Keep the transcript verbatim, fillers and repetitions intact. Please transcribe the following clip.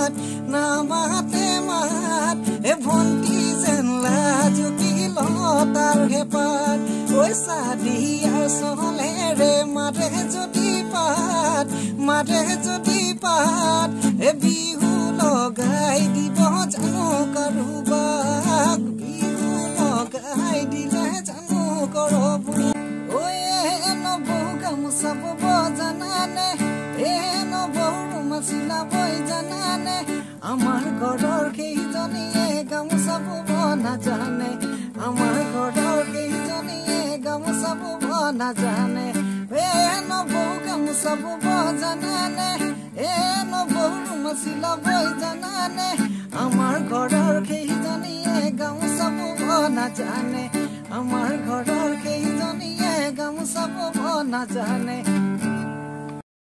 মাত নামাতে মাত এ ভন্টি যেন লাজুকী লতাৰ হেপাত ঐ চাদিয়াৰ চলেৰে মাতে যদি পাত মাতে যদি পাত এ বিহু লগাই দিব জানো কাৰোবাক বিহু লগাই দিলে জানো কৰব ঐ নবৌ গামোচা বব জানানে এ নবৌ ৰুমাল চিলাব জানানে আমাৰ ঘৰৰ কেইজনীয়ে গামোচা বব নাজানে আমাৰ ঘৰৰ কেইজনীয়ে গামোচা বব নাজানে এ নবৌ গামোচা বব জানানে এ নবৌ ৰুমাল চিলাব জানানে আমাৰ ঘৰৰ কেইজনীয়ে গামোচা বব নাজানে আমাৰ ঘৰৰ কেইজনীয়ে গামোচা বব নাজানে